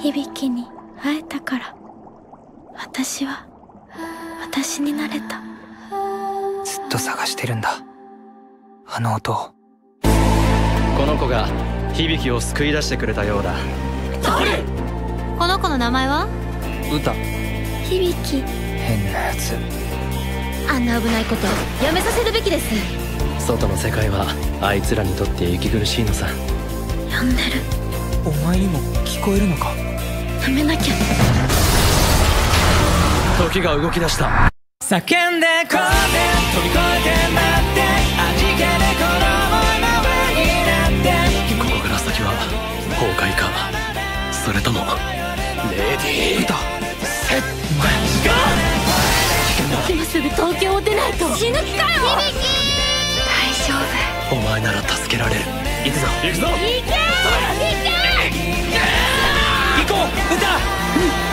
響に会えたから、私は私になれた。 ずっと探してるんだ、あの音を。 この子が響を救い出してくれたようだ。 誰？この子の名前は？ 歌。 響。 変なやつ。 あんな危ないことやめさせるべきです。 外の世界はあいつらにとって息苦しいのさ。 呼んでる。 お前にも聞こえるのか？ 止めなきゃ。 時が動き出した。 叫んでこうで飛び越えて待って味気でこのままになって。 ここから先は崩壊か、それともレディー歌。セッ今すぐ東京を出ないと死ぬ気かよ。響。 大丈夫。 お前なら助けられる。行くぞ行くぞ。 行け。 行こう歌。